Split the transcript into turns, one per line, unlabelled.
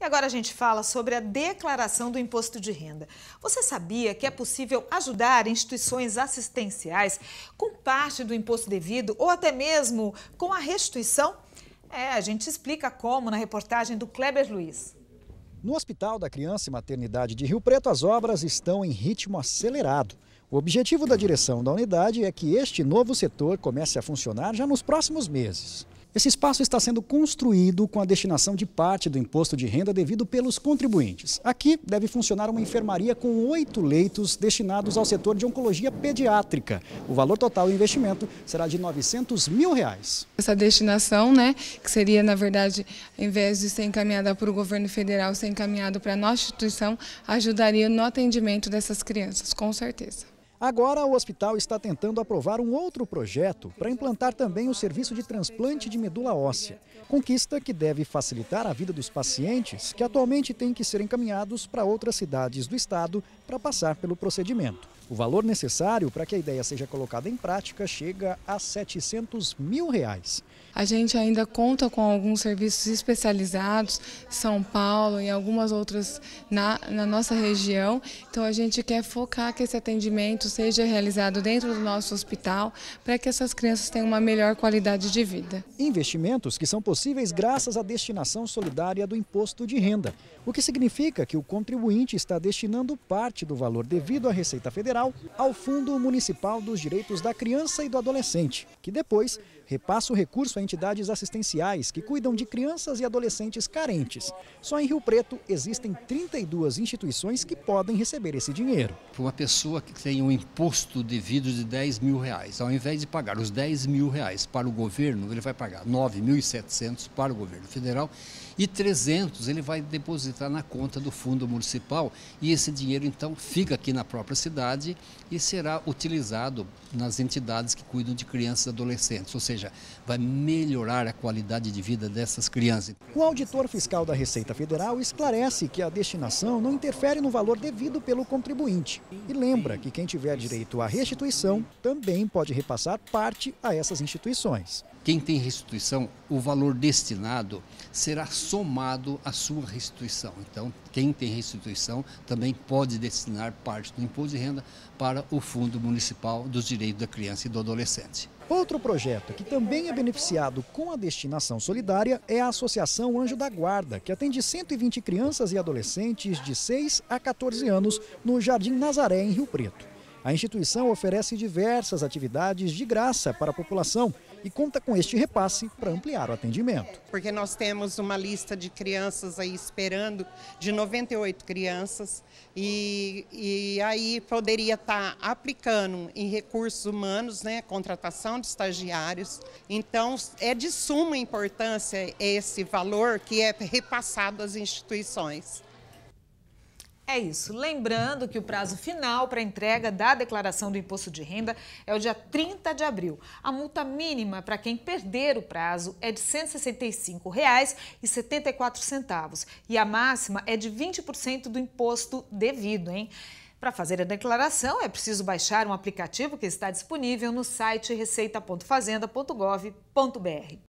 E agora a gente fala sobre a declaração do imposto de renda. Você sabia que é possível ajudar instituições assistenciais com parte do imposto devido ou até mesmo com a restituição? A gente explica como na reportagem do Kleber Luiz.
No Hospital da Criança e Maternidade de Rio Preto, as obras estão em ritmo acelerado. O objetivo da direção da unidade é que este novo setor comece a funcionar já nos próximos meses. Esse espaço está sendo construído com a destinação de parte do imposto de renda devido pelos contribuintes. Aqui deve funcionar uma enfermaria com 8 leitos destinados ao setor de oncologia pediátrica. O valor total do investimento será de R$900 mil.
Essa destinação, que seria, na verdade, ao invés de ser encaminhada para o governo federal, ser encaminhado para a nossa instituição, ajudaria no atendimento dessas crianças, com certeza.
Agora, o hospital está tentando aprovar um outro projeto para implantar também o serviço de transplante de medula óssea. Conquista que deve facilitar a vida dos pacientes que atualmente têm que ser encaminhados para outras cidades do estado para passar pelo procedimento. O valor necessário para que a ideia seja colocada em prática chega a R$700 mil.
A gente ainda conta com alguns serviços especializados, São Paulo e algumas outras na nossa região. Então a gente quer focar que esse atendimento seja realizado dentro do nosso hospital para que essas crianças tenham uma melhor qualidade de vida.
Investimentos que são possíveis graças à destinação solidária do imposto de renda, o que significa que o contribuinte está destinando parte do valor devido à Receita Federal ao Fundo Municipal dos Direitos da Criança e do Adolescente, que depois repassa o recurso a entidades assistenciais que cuidam de crianças e adolescentes carentes. Só em Rio Preto existem 32 instituições que podem receber esse dinheiro.
Para uma pessoa que tem um imposto devido de R$10 mil, ao invés de pagar os R$10 mil para o governo, ele vai pagar 9.700 para o governo federal e 300 ele vai depositar na conta do fundo municipal e esse dinheiro então fica aqui na própria cidade e será utilizado nas entidades que cuidam de crianças e adolescentes, ou seja, vai melhorar a qualidade de vida dessas crianças.
O auditor fiscal da Receita Federal esclarece que a destinação não interfere no valor devido pelo contribuinte e lembra que quem tiver direito à restituição também pode repassar parte a essas instituições.
Quem tem restituição, o valor destinado será somado à sua restituição. Então, quem tem restituição também pode destinar parte do imposto de renda para o Fundo Municipal dos Direitos da Criança e do Adolescente.
Outro projeto que também é beneficiado com a destinação solidária é a Associação Anjo da Guarda, que atende 120 crianças e adolescentes de 6 a 14 anos no Jardim Nazaré, em Rio Preto. A instituição oferece diversas atividades de graça para a população e conta com este repasse para ampliar o atendimento.
Porque nós temos uma lista de crianças aí esperando, de 98 crianças, e aí poderia estar aplicando em recursos humanos, contratação de estagiários. Então, é de suma importância esse valor que é repassado às instituições.
É isso. Lembrando que o prazo final para a entrega da declaração do imposto de renda é o dia 30 de abril. A multa mínima para quem perder o prazo é de R$ 165,74 e a máxima é de 20% do imposto devido, Para fazer a declaração é preciso baixar um aplicativo que está disponível no site receita.fazenda.gov.br.